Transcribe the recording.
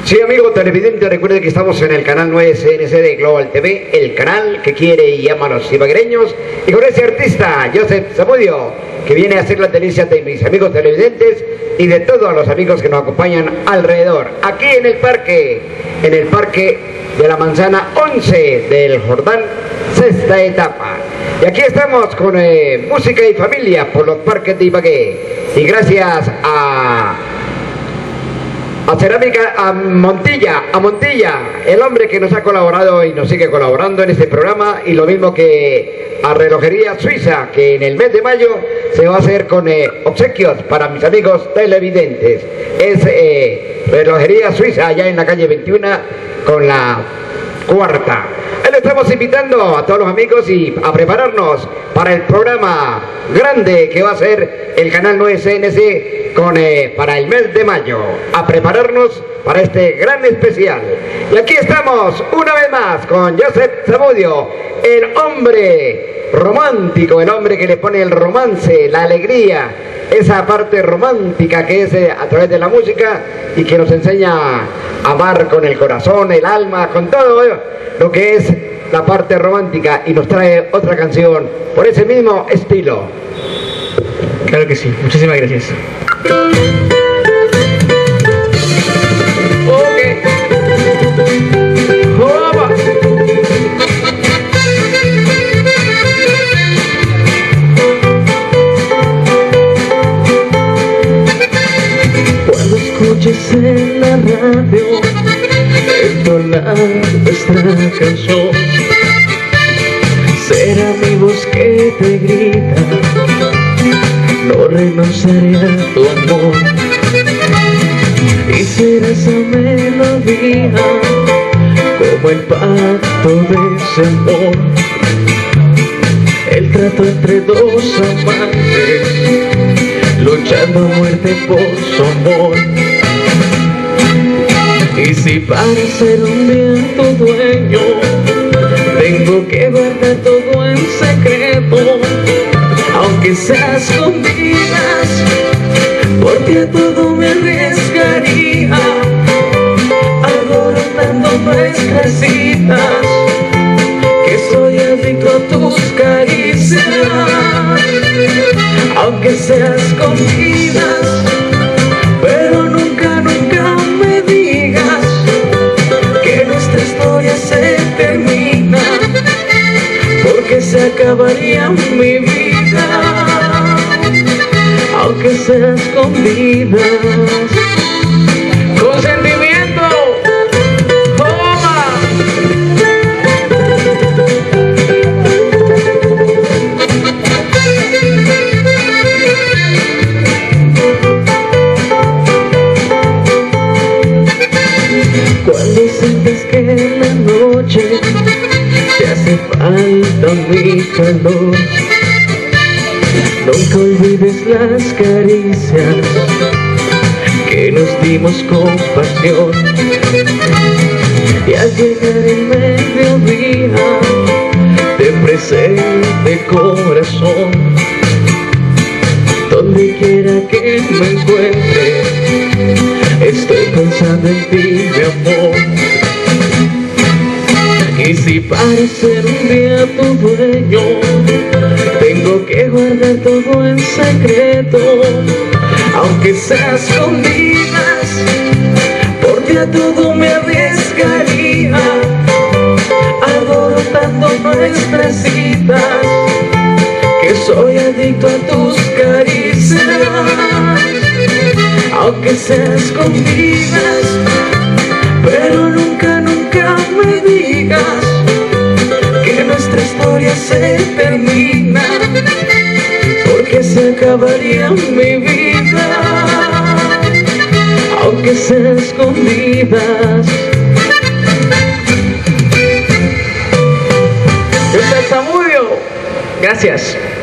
Sí, amigo televidente, recuerde que estamos en el canal 9 CNC de Global TV, el canal que quiere y ama a los ibaguereños, y con ese artista, Joseph Zamudio, que viene a hacer la delicia de mis amigos televidentes y de todos los amigos que nos acompañan alrededor, aquí en el parque de la manzana 11 del Jordán, sexta etapa. Y aquí estamos con música y familia por los parques de Ibagué, y gracias a Cerámica, a Montilla, el hombre que nos ha colaborado y nos sigue colaborando en este programa, y lo mismo que a Relojería Suiza, que en el mes de mayo se va a hacer con obsequios para mis amigos televidentes. Es Relojería Suiza, allá en la calle 21 con la cuarta. Ahí le estamos invitando a todos los amigos y a prepararnos para el programa grande que va a ser el canal 9 CNC para el mes de mayo, a prepararnos para este gran especial. Y aquí estamos una vez más con Joseph Zamudio, el hombre romántico, el hombre que le pone el romance, la alegría, esa parte romántica que es a través de la música, y que nos enseña a amar con el corazón, el alma, con todo lo que es la parte romántica, y nos trae otra canción por ese mismo estilo. Claro que sí, muchísimas gracias. Cuando escuches en la radio entonar nuestra canción, será mi voz que te grita: no renunciaré a tu amor. Y será esa melodía como el pacto de ese amor, el trato entre dos amantes luchando a muerte por su amor. Y si para ser un día tu dueño tengo que guardar todo en secreto, aunque sea a escondidas, por ti a todo me arriesgaría, alborotando nuestras citas, que soy adicto a tus caricias, aunque sea a escondidas, pero nunca, nunca me digas que nuestra historia se termina, porque se acabaría mi vida, aunque sea escondidas. Con sentimiento, toma. Cuando sientes que en la noche te hace falta mi calor, nunca olvides las caricias que nos dimos con pasión. Y al llegar el mediodía te presente corazón, donde quiera que me encuentre estoy pensando en ti, mi amor. Y si para ser un día tu dueño tengo que guardar todo en secreto, aunque sea a escondidas, por ti a todo me arriesgaría, alborotando nuestras citas, que soy adicto a tus caricias, aunque sea a escondidas, pero nunca, nunca me digas que nuestra historia se termina, porque se acabaría mi vida, aunque sea escondidas. Joseph Zamudio, gracias.